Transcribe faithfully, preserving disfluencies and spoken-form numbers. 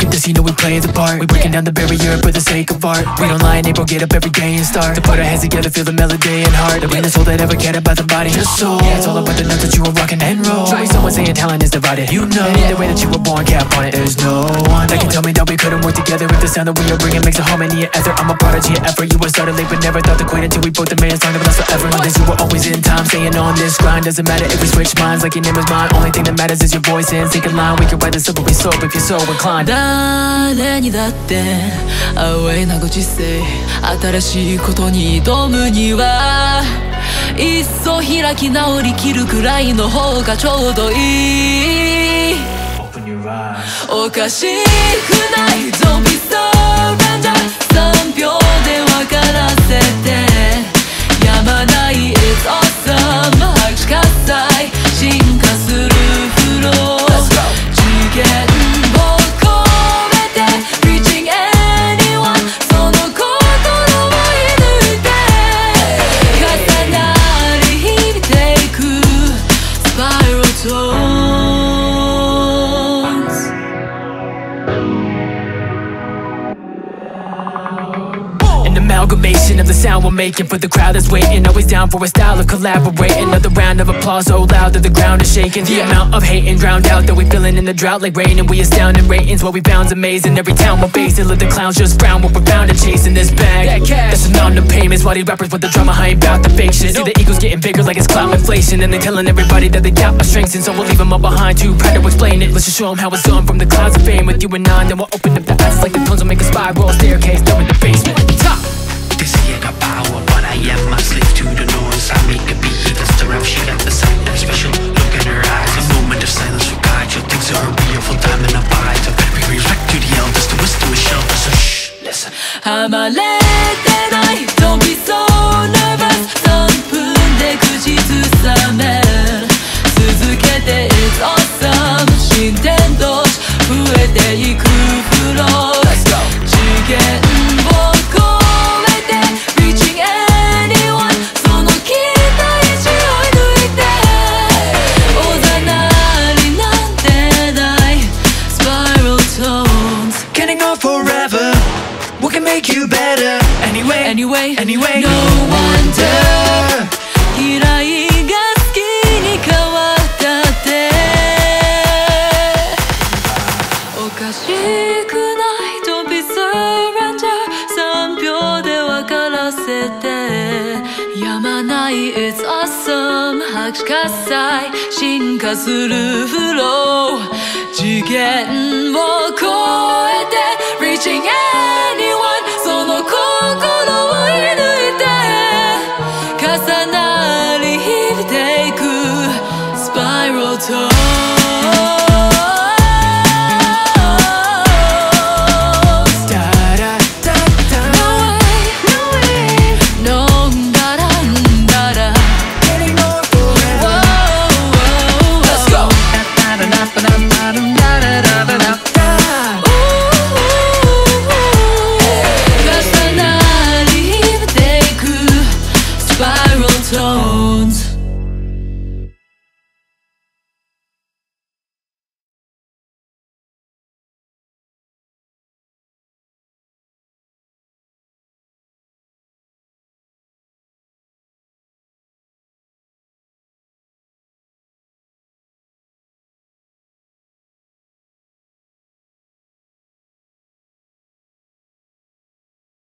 Does he know we playing the part? We breaking down the barrier for the sake of art. We don't lie in April, get up every day and start to put our heads together, feel the melody and heart. The realest soul that ever cared about the body and soul. Yeah, it's all about the notes that you were rocking and roll. Show me someone saying talent is divided. You know, the way that you were born, cap on it. There's no one that can tell me that we couldn't work together. If the sound that we are bringing makes a harmony and ether. I'm a prodigy of effort. You were started late, but never thought to quit until we both the man song of us forever. This you were always in time, staying on this grind. Doesn't matter if we switch minds, like your name is mine. Only thing that matters is your voice and sync a line. We can write the slippery slope if you're so inclined. 誰にだって淡いなご時世、新しいことに挑むにはいっそ開き直りきるくらいの方がちょうどいい。おかしくない Don't be surrender さんびょうで分からせてやまない It's awesome 拍手喝采進化するフロー次元を超えて Reaching anyone その心を射抜いて重なり響いていく Spiral tones Amalgamation of the sound we're making for the crowd that's waiting. Always down for a style of collaborating. Another round of applause so loud that the ground is shaking. The amount of hating drowned out that we feeling in the drought like rain. And we astounding ratings. What we found's amazing. Every town we're basing. Let the clowns just frown. What we're bound and chasing this bag. That's synonymous payments. Why these rappers with the drama high about the fake shit. See the ego's getting bigger like it's cloud inflation. And they telling everybody that they got our strengths. And so we'll leave them all behind to try to explain it. Let's just show them how it's done from the clouds of fame. With you and I, then we'll open up the eyes like the tunnels will make a spiral staircase down in the basement. Top. They say I got power, but I am my slave to the noise. I make a beat, that's the rap. She got the sound that's special. Look in her eyes, a moment of silence will guide you. Things are real, full time and abide. I better bring respect to the elders, the wisdom is shelter. So shh, listen. はまれてない Don't be so nervous さんぷんで口ずさめ続けて It's awesome 新天同士増えていくフロー次元を超えて Reaching anyone その期待値を抜いておざなりなんてない Spiral tones Can it go forever? What can make you better? Anyway, Anyway, anyway No wonder 嫌いが好きに変わったっておかしくない Don't be surrender さんびょうで分からせてやまない It's awesome 拍手喝采進化するフロー次元を超え